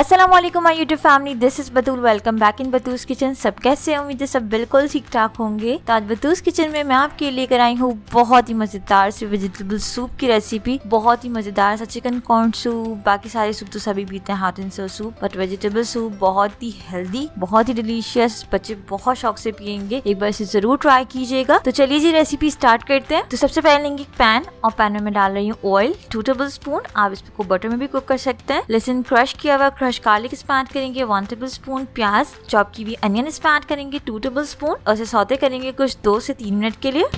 अस्सलाम वालेकुम my YouTube family, this is Batool. Welcome back in Batool's kitchen. सब कैसे हैं? उम्मीद है सब बिल्कुल ठीक ठाक होंगे। तो आज बतूस किचन में मैं आपके लिए लेकर आई हूँ बहुत ही मजेदार सी वेजिटेबल सूप की रेसिपी। बहुत ही मजेदार सा चिकन कॉर्न सूप। बाकी सारे सूप तो सभी पीते हैं, hot and sour soup, but vegetable soup बहुत ही हेल्दी, बहुत ही डिलीशियस, बच्चे बहुत शौक से पियेंगे। एक बार इसे जरूर ट्राई कीजिएगा। तो चलिए जी रेसिपी स्टार्ट करते हैं। तो सबसे पहले लेंगे पैन और पैन में मैं डाल रही हूँ ऑयल 2 टेबल स्पून। आप इसको बटर में भी कुक कर सकते हैं। लहसुन क्रश किया हुआ, क्रश गार्लिक इसमें ऐड करेंगे 1 टेबल स्पून। प्याज चॉप की हुई अनियन इसमें ऐड करेंगे 2 टेबल स्पून और इसे सौते करेंगे कुछ 2 से 3 मिनट के लिए।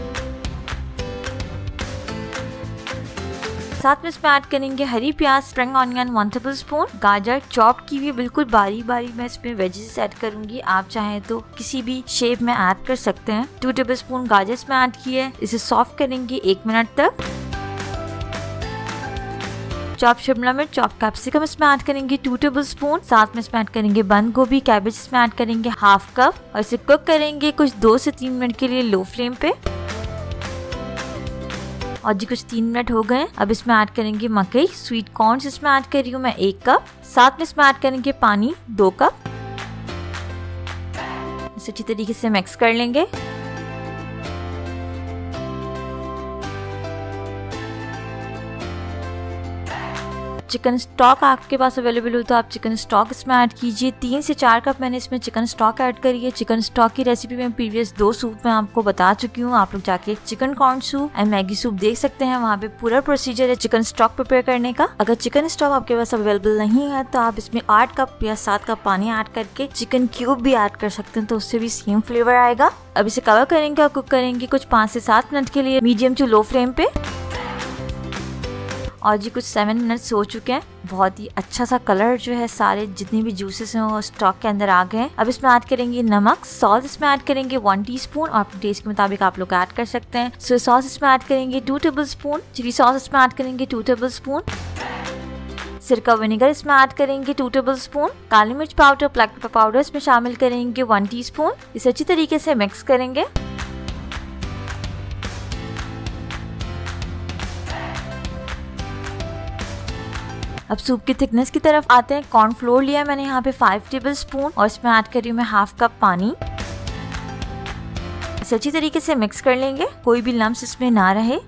साथ में इसमें ऐड करेंगे हरी प्याज, स्प्रिंग ऑनियन 1 टेबल स्पून, गाजर चॉप की हुई बिल्कुल बारी बारी मैं इसमें वेजेस ऐड करूंगी। आप चाहें तो किसी भी शेप में ऐड कर सकते हैं। 2 टेबल स्पून गाजर इसमें ऐड किए, इसे सॉफ्ट करेंगे 1 मिनट तक। चॉप शिमला मिर्च, चॉप कैप्सिकम इसमें ऐड करेंगे 2 टेबल स्पून। साथ में इसमें ऐड करेंगे बंद गोभी, कैबेज इसमें ऐड करेंगे 1/2 कप और इसे कुक करेंगे कुछ 2 से 3 मिनट के लिए लो फ्लेम पे। और जी कुछ 3 मिनट हो गए। अब इसमें ऐड करेंगे मकई, स्वीट कॉर्न इसमें ऐड कर रही हूँ मैं 1 कप। साथ में इसमें ऐड करेंगे पानी 2 कप। इसे अच्छी तरीके से मिक्स कर लेंगे। चिकन स्टॉक आपके पास अवेलेबल हो तो आप चिकन स्टॉक इसमें ऐड कीजिए। 3 से 4 कप मैंने इसमें चिकन स्टॉक ऐड करी है। चिकन स्टॉक की रेसिपी मैं प्रीवियस 2 सूप में आपको बता चुकी हूँ। आप लोग जाके chicken corn soup and Maggi soup देख सकते हैं, वहाँ पे पूरा प्रोसीजर है चिकन स्टॉक प्रिपेयर करने का। अगर चिकन स्टॉक आपके पास अवेलेबल नहीं है तो आप इसमें 8 कप या 7 कप पानी ऐड करके चिकन क्यूब भी ऐड कर सकते हैं, तो उससे भी सेम फ्लेवर आएगा। अब इसे कवर करेंगे और कुक करेंगे कुछ 5 से 7 मिनट के लिए मीडियम टू लो फ्लेम पे। और जी कुछ 7 मिनट्स हो चुके हैं। बहुत ही अच्छा सा कलर जो है, सारे जितने भी जूसेस हैं वो स्टॉक के अंदर आ गए हैं। अब इसमें ऐड करेंगे नमक, सॉल्ट इसमें ऐड करेंगे 1 टीस्पून और अपने टेस्ट के मुताबिक आप लोग ऐड कर सकते हैं। सोया सॉस इसमें ऐड करेंगे 2 टेबल स्पून। चिली सॉस इसमें ऐड करेंगे 2 टेबल स्पून। सिरका विनेगर इसमें ऐड करेंगे 2 टेबल स्पून। काली मिर्च पाउडर, ब्लैक पेपर पाउडर इसमें शामिल करेंगे 1 टीस्पून। इसे अच्छी तरीके से मिक्स करेंगे। अब सूप की थिकनेस की तरफ आते हैं। कॉर्नफ्लोर लिया मैंने यहाँ पे 5 टेबल स्पून और इसमें ऐड कर रही हूँ मैं 1/2 कप पानी। इसे अच्छी तरीके से मिक्स कर लेंगे, कोई भी लम्स इसमें ना रहे।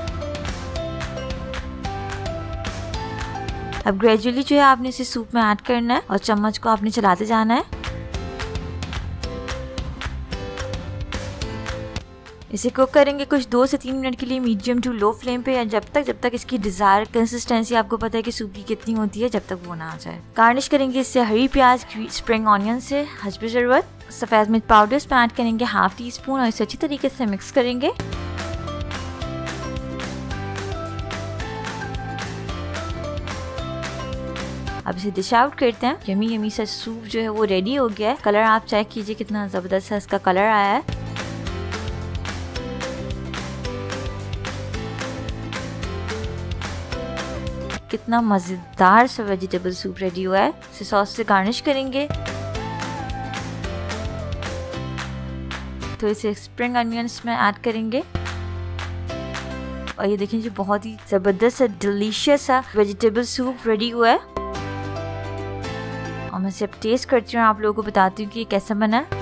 अब ग्रेजुअली जो है आपने इसे सूप में ऐड करना है और चम्मच को आपने चलाते जाना है। इसे कुक करेंगे कुछ 2 से 3 मिनट के लिए मीडियम टू लो फ्लेम पे, या जब तक इसकी डिजायर कंसिस्टेंसी आपको पता है कि सूप की कितनी होती है, जब तक वो ना आ जाए। गार्निश करेंगे इससे हरी प्याज, स्प्रिंग ऑनियन से हस्बे जरूरत। सफेद मिर्च पाउडर इसमें ऐड करेंगे 1/2 टीस्पून और इसे अच्छी तरीके से मिक्स करेंगे। अब इसे डिश आउट करते हैं। यमी यमी सा सूप जो है वो रेडी हो गया है। कलर आप चेक कीजिए कितना जबरदस्त है इसका कलर आया है। कितना मजेदार सा वेजिटेबल सूप रेडी हुआ है। इसे सॉस से गार्निश करेंगे। तो इसे स्प्रिंग ऑनियन में ऐड करेंगे और ये देखें जी बहुत ही जबरदस्त डिलीशियस सा वेजिटेबल सूप रेडी हुआ है। और मैं इसे अब टेस्ट करती हूँ, आप लोगों को बताती हूँ कि ये कैसा बना है।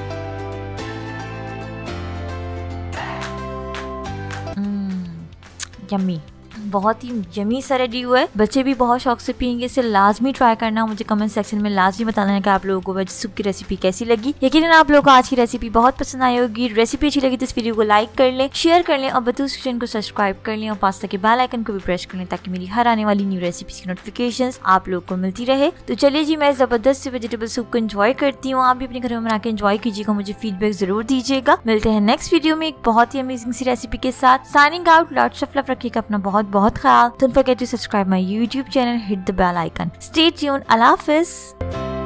यम्मी, बहुत ही यमी सा रेडी हुआ है। बच्चे भी बहुत शौक से पियेंगे। इसे लाजमी ट्राई करना। मुझे कमेंट सेक्शन में लाजमी बताना है कि आप लोगों को वेज सूप की रेसिपी कैसी लगी। यकीनन आप लोगों को आज की रेसिपी बहुत पसंद आई होगी। रेसिपी अच्छी लगी तो इस वीडियो को लाइक कर लें, शेयर कर लें और बतूस किचन को सब्सक्राइब कर लें और पास के बेल आइकन को भी प्रेस कर लें ताकि मेरी हर आने वाली न्यू रेसिपीज की नोटिफिकेशंस आप लोगों को मिलती रहे। तो चलिए जी मैं जबरदस्त से वेजिटेबल सूप को एंजॉय करती हूँ। आप भी अपने घर में बना के एंजॉय कीजिएगा। मुझे फीडबैक जरूर दीजिएगा। मिलते हैं नेक्स्ट वीडियो में एक बहुत ही अमेजिंग सी रेसिपी के साथ। Signing out. Lots of love. रखिएगा अपना बहुत बहुत ख्याल। Don't forget to subscribe my YouTube channel, hit the bell icon. Stay tuned. Allah Hafiz.